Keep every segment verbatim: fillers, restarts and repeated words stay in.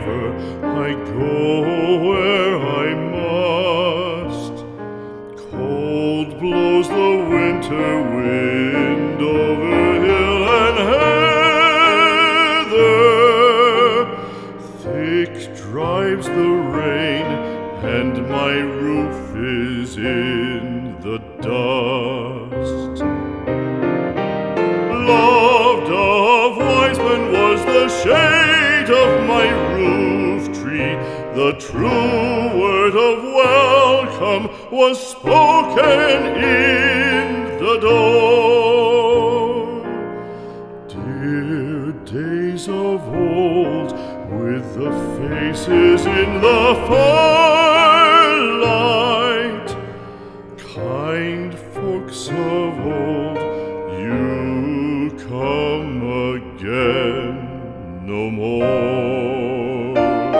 forever. I go where I must. Cold blows the winter wind over hill and heather. Thick drives the rain, and my roof is in the dust. Loved of wise men was the shade of my roof tree. The true word of welcome was spoken in the door. Dear days of old, with the faces in the firelight, kind folks of old, you come again no more.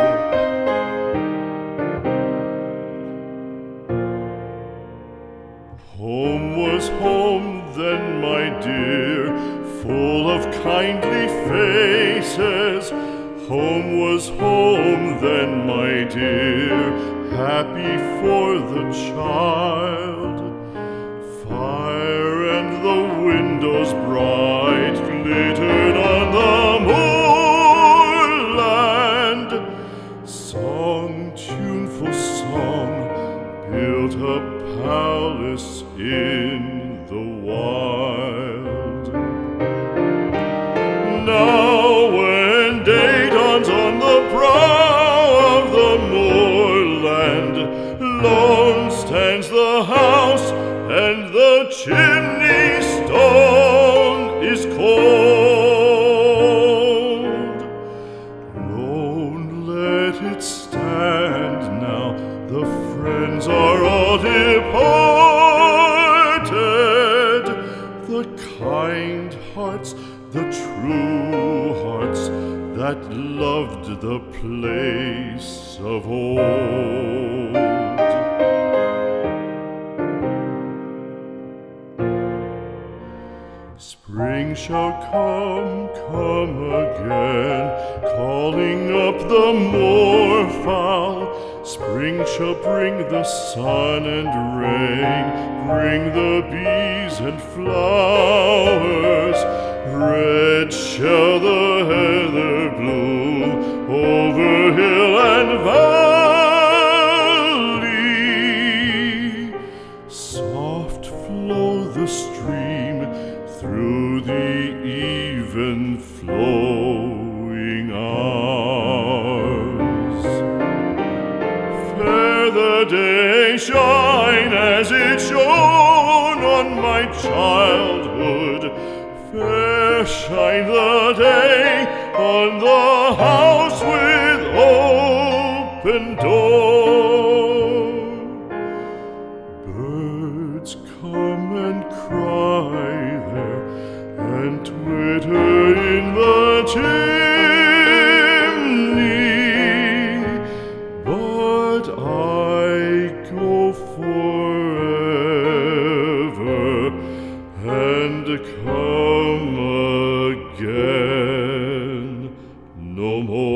Home was home then, my dear, full of kindly faces. Home was home then, my dear, happy for the child. Fire and the windows bright glittered on the moorland. Song, tuneful song, built a palace in the wild. Now when day dawns on the brow of the moorland, lone stands the house, and the chimney stone is cold. Lone, let it stand now, the friends are all departed. The kind hearts, the true hearts, that loved the place of old. Spring shall come, come again, calling up the moorfowl. Spring shall bring the sun and rain, bring the bees and flowers. Red shall the heather bloom over hill and valley. Soft flow the stream through the even flowing hours. Fair the day shine as it shone on my childhood. Fair shine the day on the house with open door. Birds come and cry there, and twitter in the chimney, but I go forever and come again no more.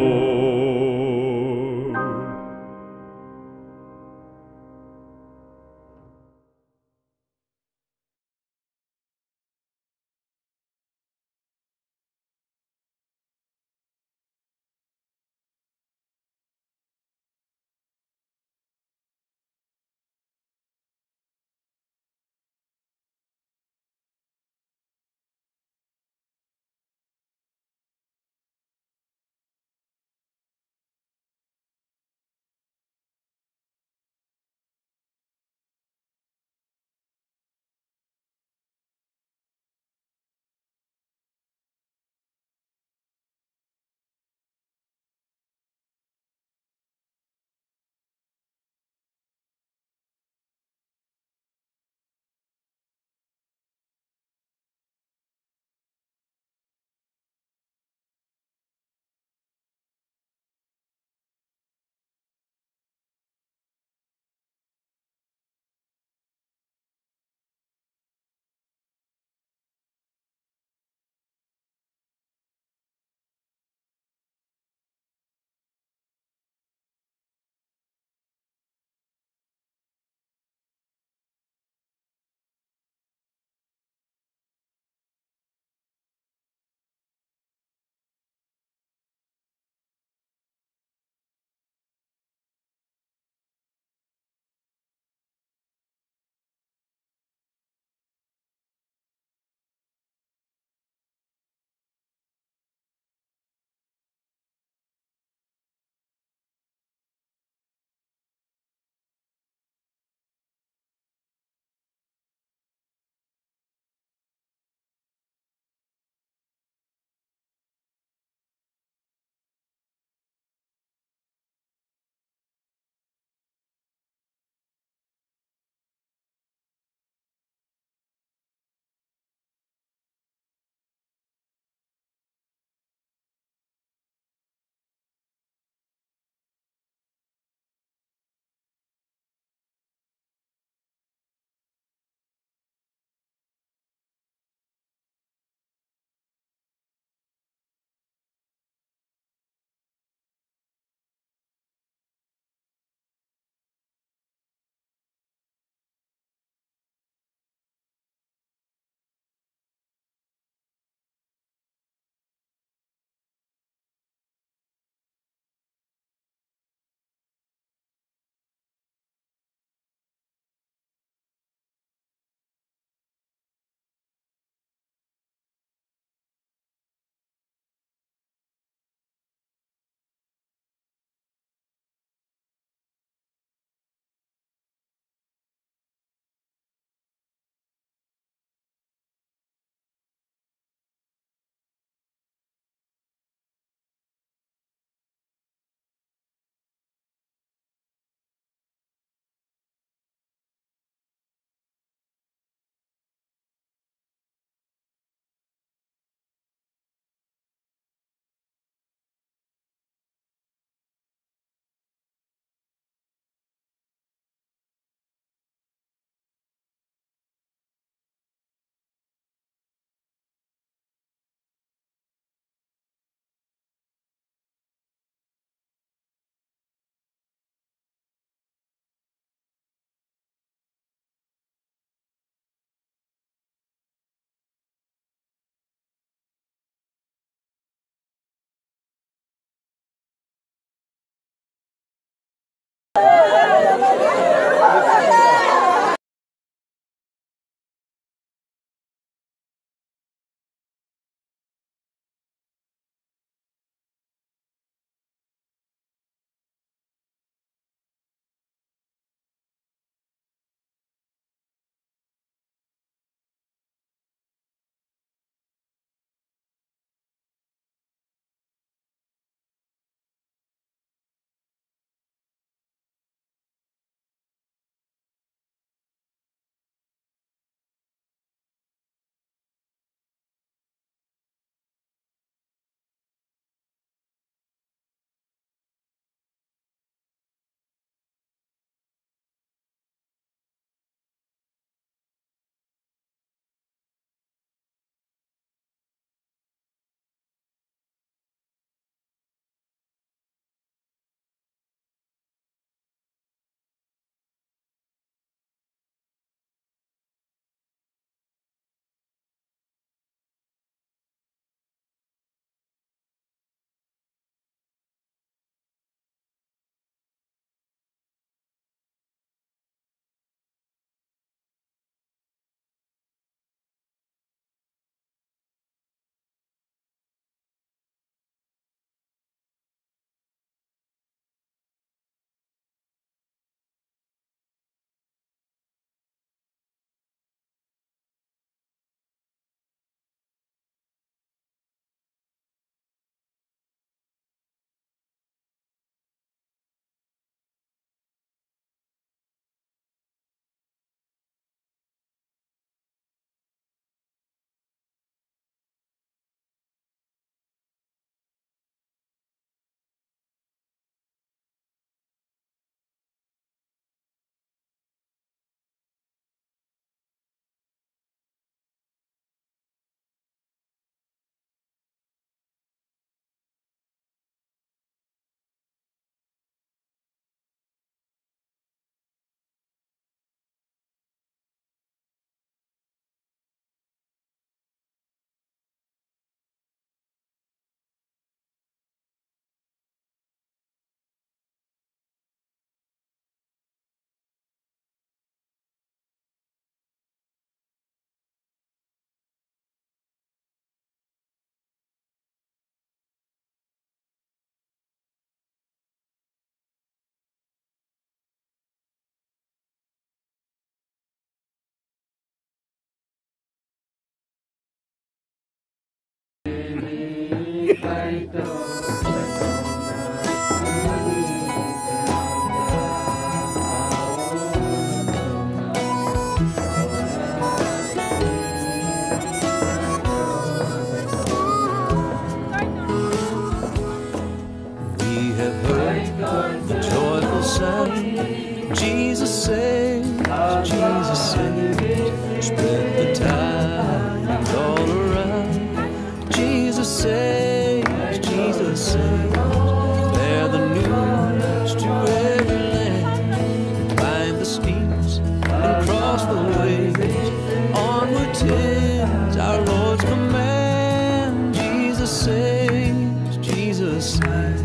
Jesus saves, Jesus saves, spread the tidings all around. Jesus saves, Jesus saves, bear the news to every land. Climb the steeps and cross the waves, onward 'tis our Lord's command. Jesus saves, Jesus saves.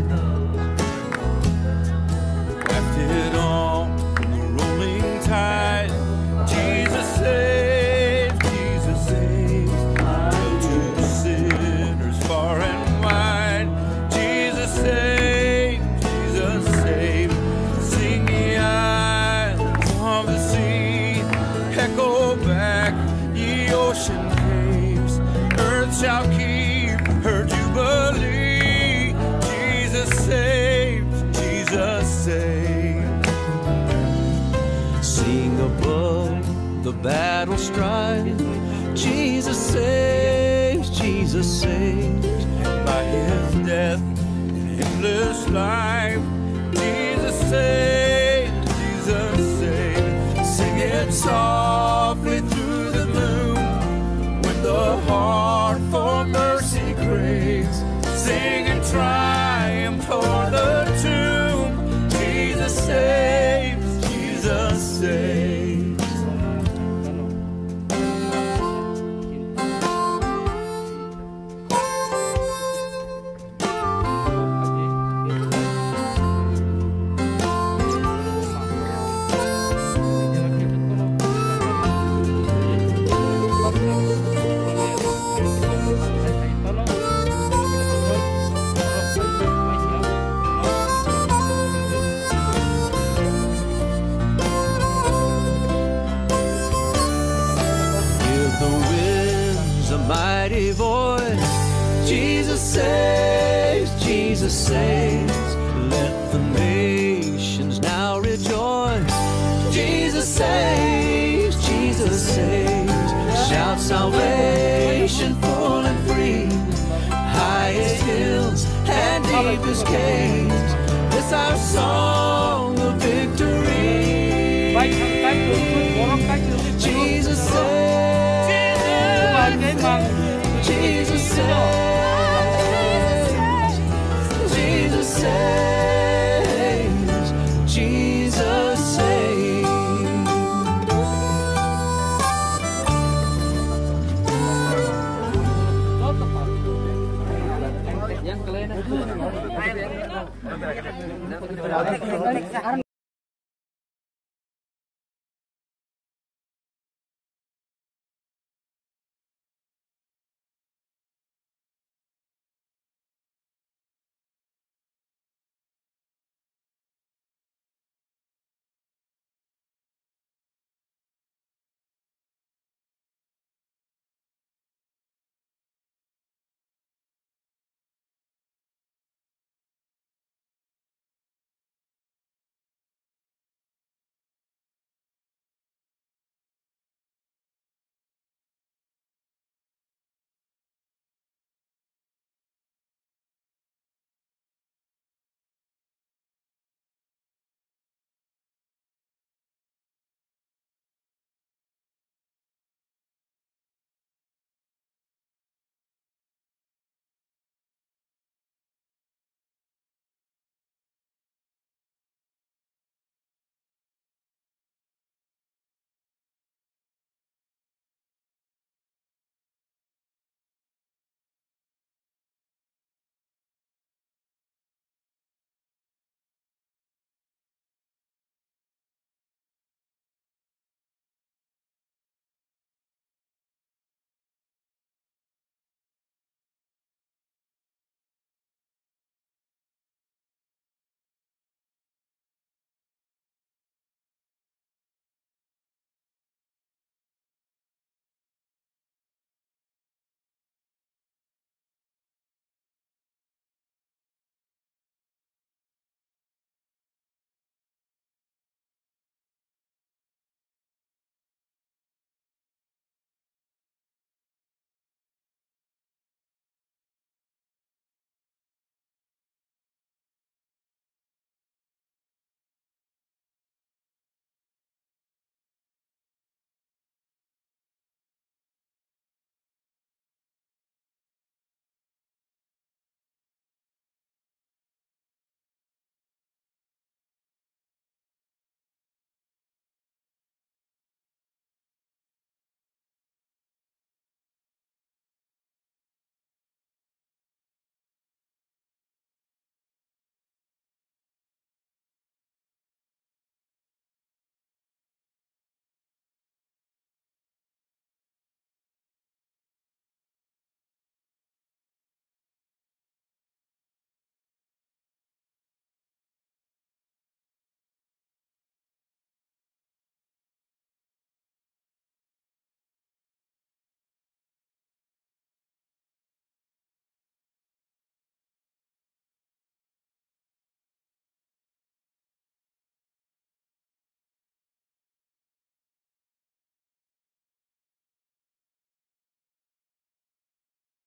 Wafted on the rolling tide, Jesus saves, Jesus saves. Hail to the sinners far and wide, Jesus saves, Jesus saves. Sing the islands of the sea, echo back ye ocean caves. Earth shall keep her jubilee. Jesus saves, Jesus saves. Sing above the battle strife, Jesus saves, Jesus saves. By his death and endless life, Jesus saves, Jesus saves. Sing it softly through the moon when the heart for mercy craves. Sing in triumph toward the tomb. Jesus saves, Jesus saves. Mighty voice, Jesus saves, Jesus saves. Let the nations now rejoice. Jesus saves, Jesus saves. Shout salvation full and free, highest hills and deepest caves. This our song of victory. Jesus saves. Jesus saves, Jesus saves, Jesus saves.